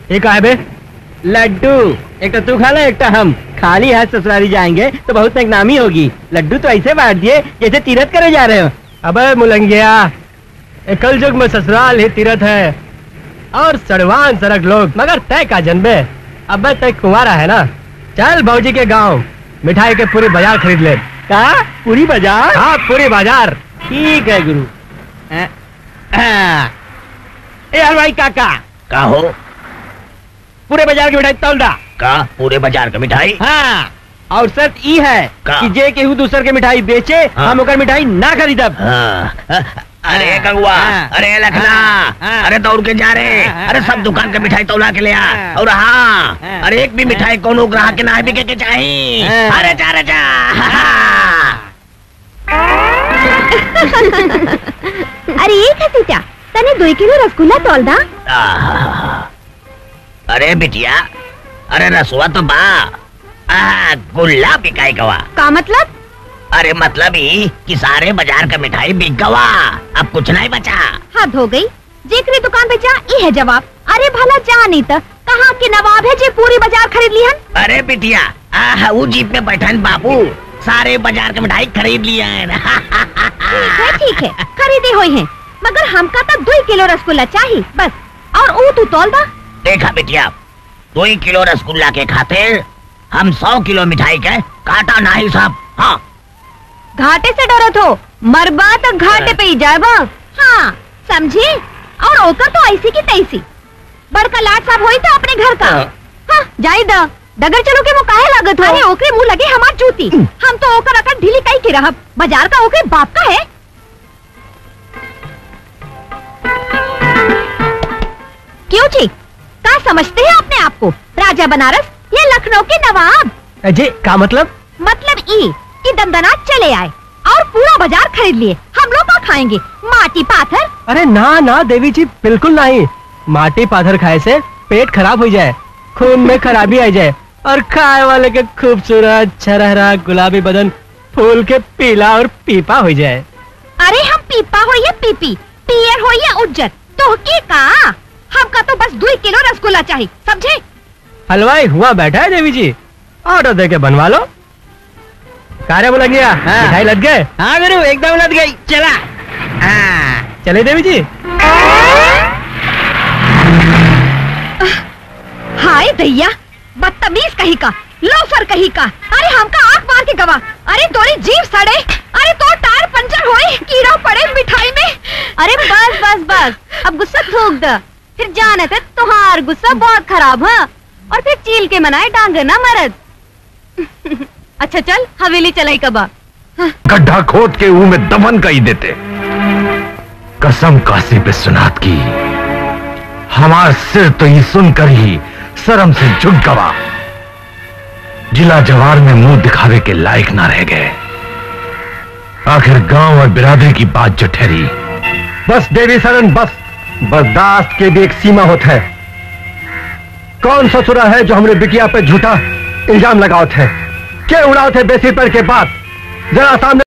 ये का है बे? लड्डू। एक तो तू खा ले, एक तो हम। खाली हाथ ससुराली जाएंगे तो बहुत नामी होगी। लड्डू तो ऐसे बांट दिए जैसे तीरथ करे जा रहे हो। अबे मुलंगिया, कल युग में ससुराल ही तीरथ है और सड़वान सड़क लोग, मगर तय का जन्मे। अबे तय कुंवारा है ना, चल भौजी के गांव मिठाई के पूरी बाजार खरीद ले। का पूरी बाजार? हाँ पूरी बाजार। ठीक है गुरु। ए हलवाई काका, का हो? पूरे बाजार की मिठाई तौल दा। का पूरे बाजार का मिठाई? हाँ, और शर्त ई है का? कि जे केहू दूसर के मिठाई बेचे, हाँ। हम ओकर मिठाई ना खरीदब। हाँ। अरे कगुआ, हाँ। अरे लखना, हाँ। अरे दौड़ के जा रे। हाँ। अरे सब दुकान के मिठाई तौला के ले आ। हाँ। और हाँ, हाँ। अरे एक भी मिठाई कोनो ग्राहक के ना बिके के चाहिए। हाँ। अरे जा रे जा। अरे एक हसीचा तने 2 किलो रसगुल्ला तोल दा। अरे बिटिया, अरे रसुआ तो बा, गुल्ला बिकाई गवा। का मतलब? अरे मतलब ही कि सारे बाजार का मिठाई बिक गवा, अब कुछ नहीं बचा। हद हो गई, जेकरी दुकान पे जा ई है जवाब। अरे भला जा नहीं तो कहाँ के नवाब है जे पूरी बाजार खरीद लिहन। अरे बिटिया, वो जीप में बैठन बाबू सारे बाजार के मिठाई खरीद लिया है। ठीक है खरीदे हुई है, मगर हमका तो 2 किलो रसगुल्ला चाहिए बस। और वो तू तोल दा। देखा बिटिया, 2 किलो रसगुल्ला के खातिर हम 100 किलो मिठाई के काटा नहीं साहब। हाँ, घाटे से डरत हो, मरबा तो घाटे पे ही जाएबा। हाँ समझी। और ओकर तो ऐसी की तैसी बड़का लाट साहब होई तो अपने घर का। हाँ जाई दा, डगर चलो के वो काहे लागत हो। अरे ओकरे मुंह लगे हमार जूती, हम तो ओकर अकड़ ढीली कई के रहब। बाजार का ओकरे बाप का है। क्यों जी, क्या समझते हैं अपने आप को? राजा बनारस या लखनऊ के नवाब? अजय का मतलब? मतलब ई कि दमदनात चले आए और पूरा बाजार खरीद लिए। हम लोग क्या खाएंगे? माटी पाथर? अरे ना ना देवी जी, बिल्कुल नहीं। माटी पाथर खाए से पेट खराब हो जाए, खून में खराबी आ जाए और खाए वाले के खूबसूरत छरहरा गुलाबी बदन फूल के पीला और पीपा हो जाए। अरे हम पीपा हो या पीपी, पियर हो या उज्जर, तो के का? हमका तो बस 2 किलो रसगुल्ला चाहिए, समझे? हलवाई हुआ बैठा है देवी जी, ऑर्डर दे के बनवा लो। कार्य बोला गया, हाँ। मिठाई लग गए? हाँ गुरु, एकदम लग गई। चला। हाँ। चले देवी जी। हाय दैया, बदतमीज कहीं का, लोफर कहीं का। अरे हमका आंख मार के गवा। अरे तोरी जीभ सड़े, अरे तो टायर पंचर होए, कीड़ा पड़े मिठाई में। अरे बस बस बस, अब गुस्सा थूक द। फिर जाने थे तुम्हार गुस्सा बहुत खराब है, और फिर चील के मनाए डांगे ना मरद। अच्छा चल हवेली चलाई कबा। गड्ढा खोद के ऊ में दफन कर ही देते। कसम काशी विश्वनाथ की, हमार सिर तो ये सुनकर ही शर्म से झुक गवा। जिला जवार में मुंह दिखावे के लायक ना रह गए। आखिर गांव और बिरादरी की बात जो ठहरी। बस देवी शरण बस, बर्दाश्त के भी एक सीमा होता है। कौन ससुरा है जो हमने बिटिया पे झूठा इल्जाम लगाओ थे? क्या उड़ाओ थे बेसिर पर के बाद? जरा सामने